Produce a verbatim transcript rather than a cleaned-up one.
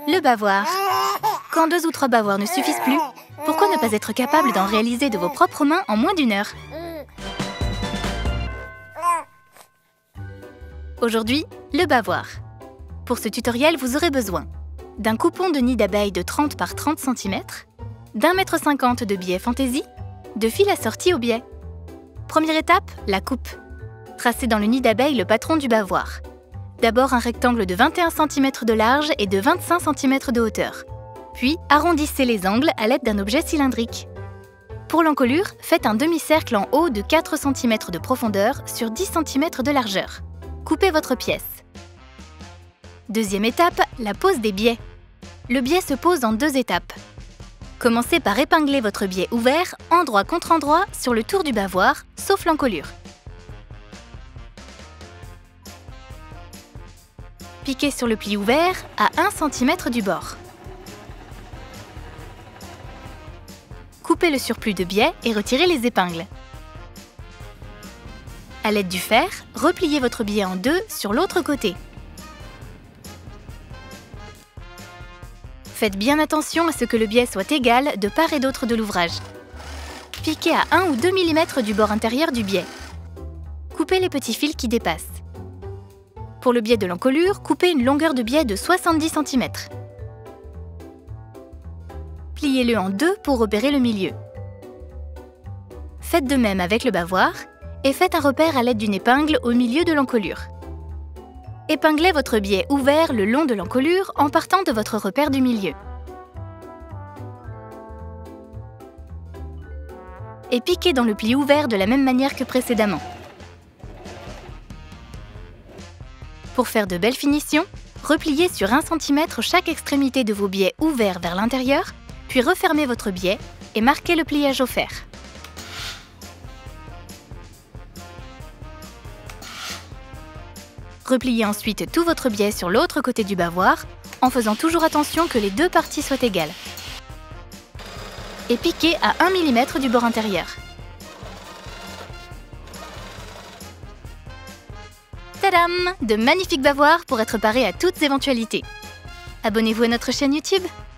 Le bavoir. Quand deux ou trois bavoirs ne suffisent plus, pourquoi ne pas être capable d'en réaliser de vos propres mains en moins d'une heure? Aujourd'hui, le bavoir. Pour ce tutoriel, vous aurez besoin d'un coupon de nid d'abeille de trente par trente centimètres, d'un mètre cinquante de biais fantaisie, de fil assorti au biais. Première étape, la coupe. Tracez dans le nid d'abeille le patron du bavoir. D'abord un rectangle de vingt et un centimètres de large et de vingt-cinq centimètres de hauteur. Puis, arrondissez les angles à l'aide d'un objet cylindrique. Pour l'encolure, faites un demi-cercle en haut de quatre centimètres de profondeur sur dix centimètres de largeur. Coupez votre pièce. Deuxième étape, la pose des biais. Le biais se pose en deux étapes. Commencez par épingler votre biais ouvert, endroit contre endroit, sur le tour du bavoir, sauf l'encolure. Piquez sur le pli ouvert à un centimètre du bord. Coupez le surplus de biais et retirez les épingles. À l'aide du fer, repliez votre biais en deux sur l'autre côté. Faites bien attention à ce que le biais soit égal de part et d'autre de l'ouvrage. Piquez à un ou deux millimètres du bord intérieur du biais. Coupez les petits fils qui dépassent. Pour le biais de l'encolure, coupez une longueur de biais de soixante-dix centimètres. Pliez-le en deux pour repérer le milieu. Faites de même avec le bavoir et faites un repère à l'aide d'une épingle au milieu de l'encolure. Épinglez votre biais ouvert le long de l'encolure en partant de votre repère du milieu. Et piquez dans le pli ouvert de la même manière que précédemment. Pour faire de belles finitions, repliez sur un centimètre chaque extrémité de vos biais ouverts vers l'intérieur, puis refermez votre biais et marquez le pliage au fer. Repliez ensuite tout votre biais sur l'autre côté du bavoir, en faisant toujours attention que les deux parties soient égales. Et piquez à un millimètre du bord intérieur. Tadam! De magnifiques bavoirs pour être parés à toutes éventualités. Abonnez-vous à notre chaîne YouTube.